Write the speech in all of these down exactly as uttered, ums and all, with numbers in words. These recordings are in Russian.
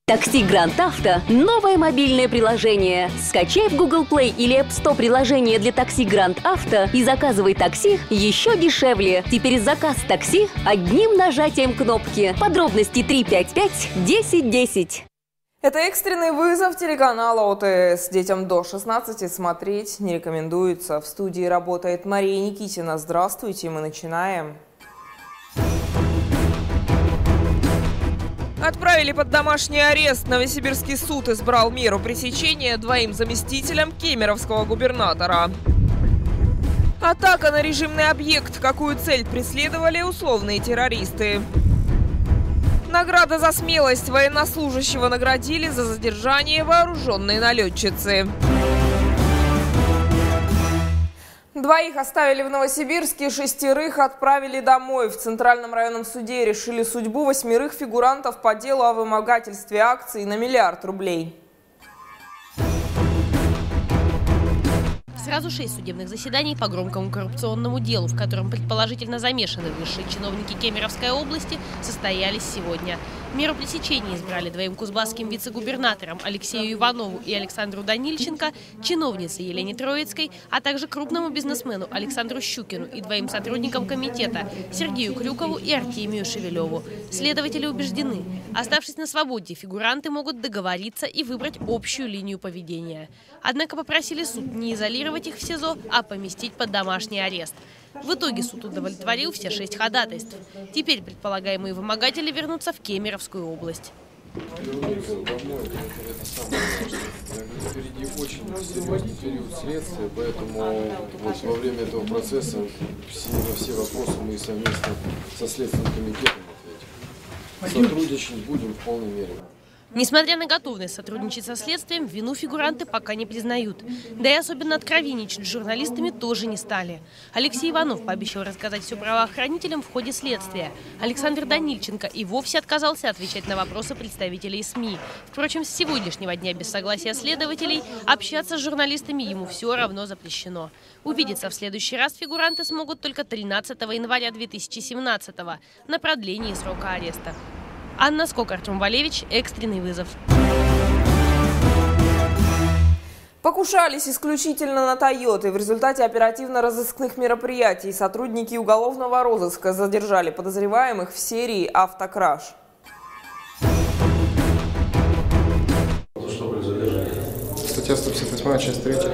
Такси Гранд Авто – новое мобильное приложение. Скачай в Google Play или App Store приложение для такси Гранд Авто и заказывай такси еще дешевле. Теперь заказ такси одним нажатием кнопки. Подробности три пять пять десять десять. Это экстренный вызов телеканала О Тэ Эс. Детям до шестнадцати смотреть не рекомендуется. В студии работает Мария Никитина. Здравствуйте, мы начинаем. Отправили под домашний арест. Новосибирский суд избрал меру пресечения двоим заместителям кемеровского губернатора. Атака на режимный объект. Какую цель преследовали условные террористы? Награда за смелость. Военнослужащего наградили за задержание вооруженной налетчицы. Двоих оставили в Новосибирске, шестерых отправили домой. В Центральном районном суде решили судьбу восьмерых фигурантов по делу о вымогательстве акций на миллиард рублей. Сразу шесть судебных заседаний по громкому коррупционному делу, в котором предположительно замешаны высшие чиновники Кемеровской области, состоялись сегодня. Меру пресечения избрали двоим кузбасским вице-губернаторам Алексею Иванову и Александру Данильченко, чиновнице Елене Троицкой, а также крупному бизнесмену Александру Щукину и двоим сотрудникам комитета Сергею Крюкову и Артемию Шевелеву. Следователи убеждены, оставшись на свободе, фигуранты могут договориться и выбрать общую линию поведения. Однако попросили суд не изолировать их в СИЗО, а поместить под домашний арест. В итоге суд удовлетворил все шесть ходатайств. Теперь предполагаемые вымогатели вернутся в Кемеровскую область. Вернуться домой, это самое важное. Впереди очень серьезный период следствия, поэтому вот во время этого процесса все, на все вопросы мы совместно со Следственным комитетом ответим. Сотрудничать будем в полной мере. Несмотря на готовность сотрудничать со следствием, вину фигуранты пока не признают. Да и особенно откровенничать с журналистами тоже не стали. Алексей Иванов пообещал рассказать все правоохранителям в ходе следствия. Александр Данильченко и вовсе отказался отвечать на вопросы представителей СМИ. Впрочем, с сегодняшнего дня без согласия следователей общаться с журналистами ему все равно запрещено. Увидеться в следующий раз фигуранты смогут только тринадцатого января две тысячи семнадцатого на продлении срока ареста. Анна Скок, Артем Валевич, экстренный вызов. Покушались исключительно на «Тойоты». В результате оперативно-розыскных мероприятий сотрудники уголовного розыска задержали подозреваемых в серии автокраж. За что были задержаны? Статья сто пятьдесят восемь, часть третья.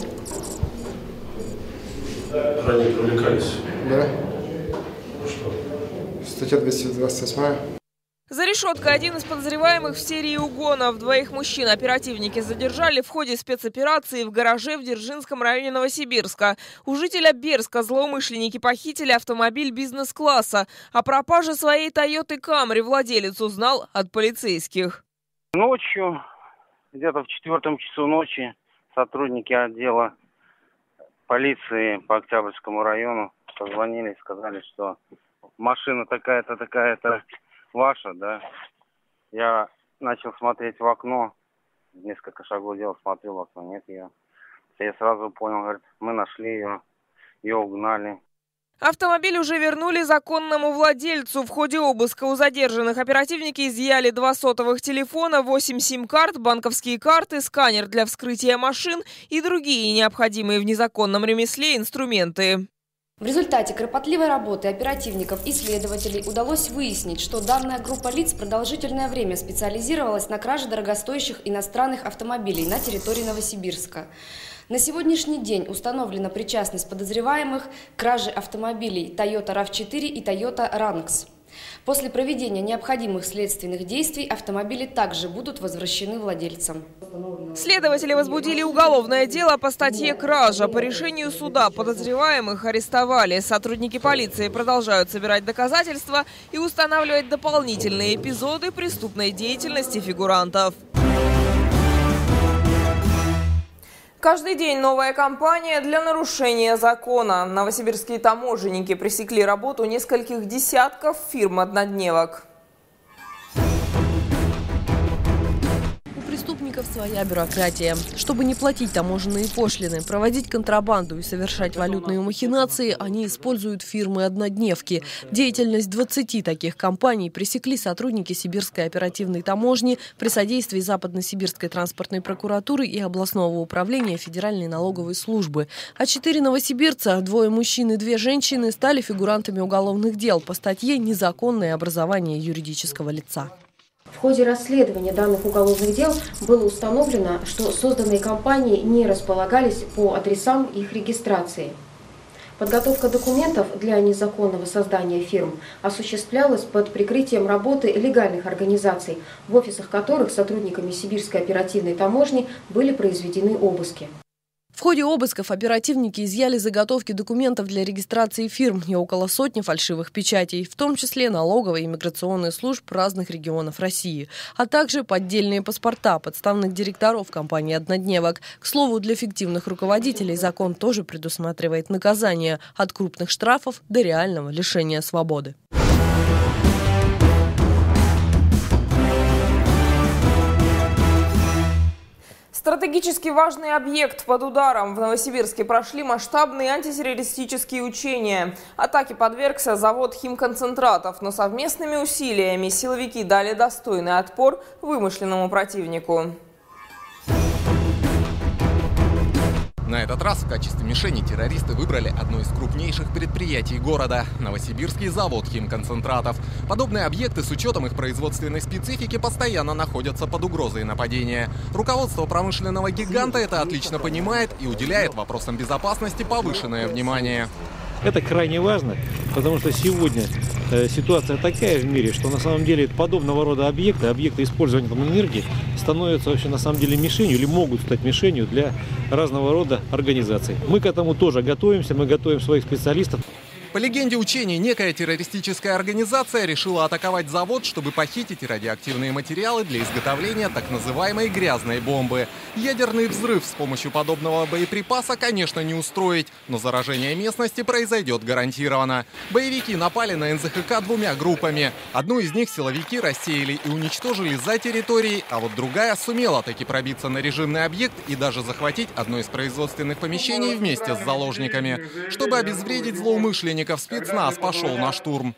Ранее привлекались? Да. Ну что? Статья двести двадцать восемь. За решеткой один из подозреваемых в серии угонов. Двоих мужчин оперативники задержали в ходе спецоперации в гараже в Дзержинском районе Новосибирска. У жителя Берска злоумышленники похитили автомобиль бизнес-класса. О пропаже своей Тойоты Камри владелец узнал от полицейских. Ночью, где-то в четвертом часу ночи, сотрудники отдела полиции по Октябрьскому району позвонили и сказали, что машина такая-то, такая-то ваша, да. Я начал смотреть в окно, несколько шагов делал, смотрел в окно, нет ее. Я сразу понял, говорит, мы нашли ее, ее угнали. Автомобиль уже вернули законному владельцу. В ходе обыска у задержанных оперативники изъяли два сотовых телефона, восемь сим-карт, банковские карты, сканер для вскрытия машин и другие необходимые в незаконном ремесле инструменты. В результате кропотливой работы оперативников и следователей удалось выяснить, что данная группа лиц продолжительное время специализировалась на краже дорогостоящих иностранных автомобилей на территории Новосибирска. На сегодняшний день установлена причастность подозреваемых к краже автомобилей Toyota рав четыре и Toyota ранкс. После проведения необходимых следственных действий автомобили также будут возвращены владельцам. Следователи возбудили уголовное дело по статье «Кража». По решению суда подозреваемых арестовали. Сотрудники полиции продолжают собирать доказательства и устанавливать дополнительные эпизоды преступной деятельности фигурантов. Каждый день новая кампания для нарушения закона. Новосибирские таможенники пресекли работу нескольких десятков фирм-однодневок. оперативников своя бюрократия. Чтобы не платить таможенные пошлины, проводить контрабанду и совершать валютные махинации, они используют фирмы-однодневки. Деятельность двадцати таких компаний пресекли сотрудники Сибирской оперативной таможни при содействии Западно-Сибирской транспортной прокуратуры и областного управления Федеральной налоговой службы. А четыре новосибирца, двое мужчин и две женщины, стали фигурантами уголовных дел по статье «Незаконное образование юридического лица». В ходе расследования данных уголовных дел было установлено, что созданные компании не располагались по адресам их регистрации. Подготовка документов для незаконного создания фирм осуществлялась под прикрытием работы легальных организаций, в офисах которых сотрудниками Сибирской оперативной таможни были произведены обыски. В ходе обысков оперативники изъяли заготовки документов для регистрации фирм и около сотни фальшивых печатей, в том числе налоговой и миграционной служб разных регионов России, а также поддельные паспорта подставных директоров компании «Однодневок». К слову, для фиктивных руководителей закон тоже предусматривает наказание от крупных штрафов до реального лишения свободы. Стратегически важный объект под ударом. В Новосибирске прошли масштабные антитеррористические учения. Атаке подвергся завод химконцентратов, но совместными усилиями силовики дали достойный отпор вымышленному противнику. На этот раз в качестве мишени террористы выбрали одно из крупнейших предприятий города – Новосибирский завод химконцентратов. Подобные объекты с учетом их производственной специфики постоянно находятся под угрозой нападения. Руководство промышленного гиганта это отлично понимает и уделяет вопросам безопасности повышенное внимание. Это крайне важно, потому что сегодня э, ситуация такая в мире, что на самом деле подобного рода объекты, объекты использования атомной энергии становятся вообще на самом деле мишенью или могут стать мишенью для разного рода организаций. Мы к этому тоже готовимся, мы готовим своих специалистов. По легенде учений, некая террористическая организация решила атаковать завод, чтобы похитить радиоактивные материалы для изготовления так называемой грязной бомбы. Ядерный взрыв с помощью подобного боеприпаса, конечно, не устроить, но заражение местности произойдет гарантированно. Боевики напали на эн зэ ха ка двумя группами. Одну из них силовики рассеяли и уничтожили за территорией, а вот другая сумела таки пробиться на режимный объект и даже захватить одно из производственных помещений вместе с заложниками. Чтобы обезвредить злоумышленников, спецназ пошел на штурм.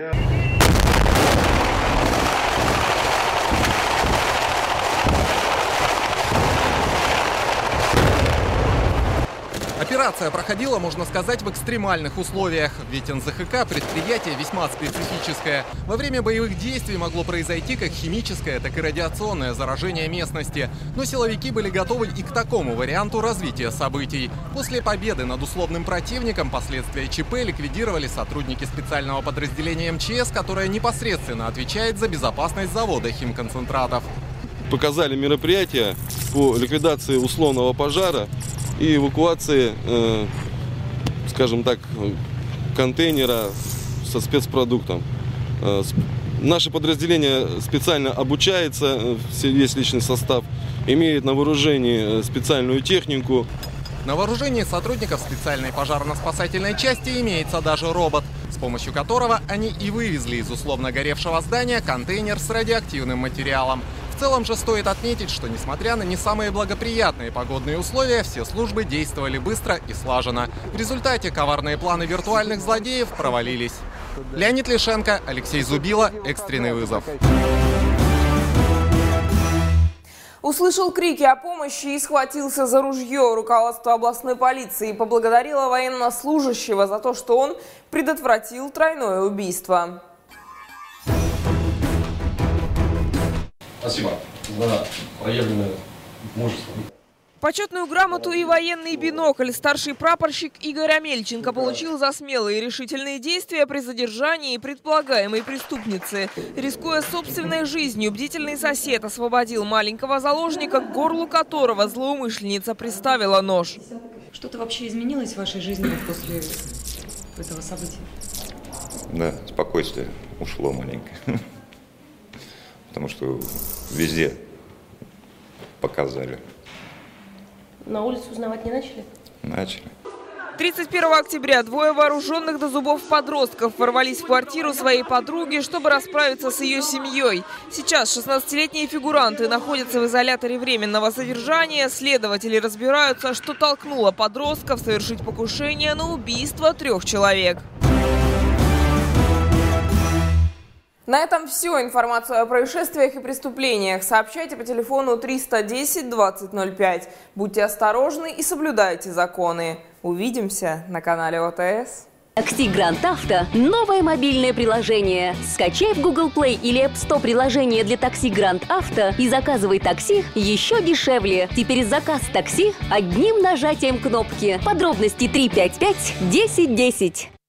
Операция проходила, можно сказать, в экстремальных условиях, ведь эн зэ ха ка – предприятие весьма специфическое. Во время боевых действий могло произойти как химическое, так и радиационное заражение местности. Но силовики были готовы и к такому варианту развития событий. После победы над условным противником последствия че пэ ликвидировали сотрудники специального подразделения эм че эс, которое непосредственно отвечает за безопасность завода химконцентратов. Показали мероприятия по ликвидации условного пожара и эвакуации, э, скажем так, контейнера со спецпродуктом. Э, наше подразделение специально обучается, весь личный состав, имеет на вооружении специальную технику. На вооружении сотрудников специальной пожарно-спасательной части имеется даже робот, с помощью которого они и вывезли из условно горевшего здания контейнер с радиоактивным материалом. В целом же стоит отметить, что несмотря на не самые благоприятные погодные условия, все службы действовали быстро и слаженно. В результате коварные планы виртуальных злодеев провалились. Леонид Лишенко, Алексей Зубило, экстренный вызов. Услышал крики о помощи и схватился за ружье. Руководство областной полиции поблагодарило военнослужащего за то, что он предотвратил тройное убийство. Спасибо за проявленное мужество. Почетную грамоту и военный бинокль старший прапорщик Игорь Амельченко получил за смелые и решительные действия при задержании предполагаемой преступницы. Рискуя собственной жизнью, бдительный сосед освободил маленького заложника, к горлу которого злоумышленница приставила нож. Что-то вообще изменилось в вашей жизни после этого события? Да, спокойствие ушло маленько. Потому что везде показали. На улицу узнавать не начали? Начали. тридцать первого октября двое вооруженных до зубов подростков ворвались в квартиру своей подруги, чтобы расправиться с ее семьей. Сейчас шестнадцатилетние фигуранты находятся в изоляторе временного содержания. Следователи разбираются, что толкнуло подростков совершить покушение на убийство трех человек. На этом все. Информацию о происшествиях и преступлениях сообщайте по телефону триста десять двадцать ноль пять. Будьте осторожны и соблюдайте законы. Увидимся на канале О Тэ Эс. Такси Гранд Авто – новое мобильное приложение. Скачай в Google Play или App Store приложение для такси Гранд Авто и заказывай такси еще дешевле. Теперь заказ такси одним нажатием кнопки. Подробности три пять пять десять десять.